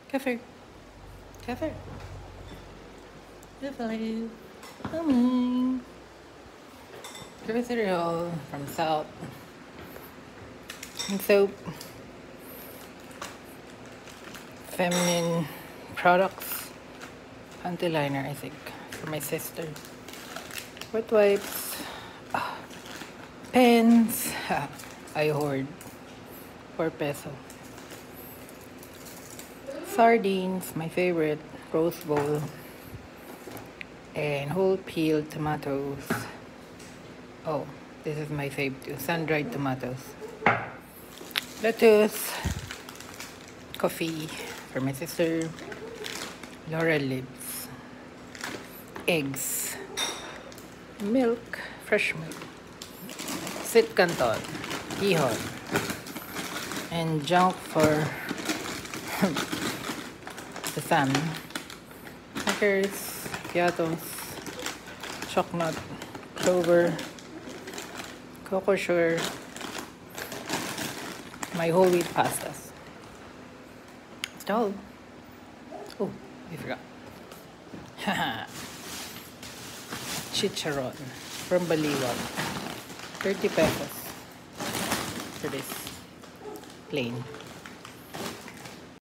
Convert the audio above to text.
Cafe. Cafe. Cafe. Coming. Cafe cereal from South. And soap. Feminine products. Panty liner, I think, for my sister. Wet wipes. Pens. I hoard. 4 peso. Sardines, my favorite. Roast bowl. And whole peeled tomatoes. Oh, this is my fave too. Sun-dried tomatoes. Lettuce. Coffee for my sister. Laurel leaves. Eggs. Milk. Fresh milk. Sit canton. Hihon. And junk for the fam. Crackers. Piatos. Chocolate. Clover. Cocoa sugar. My whole wheat pastas. That's all. Oh, I forgot. Haha. Chicharon from Baliwag. 30 pesos for this plain.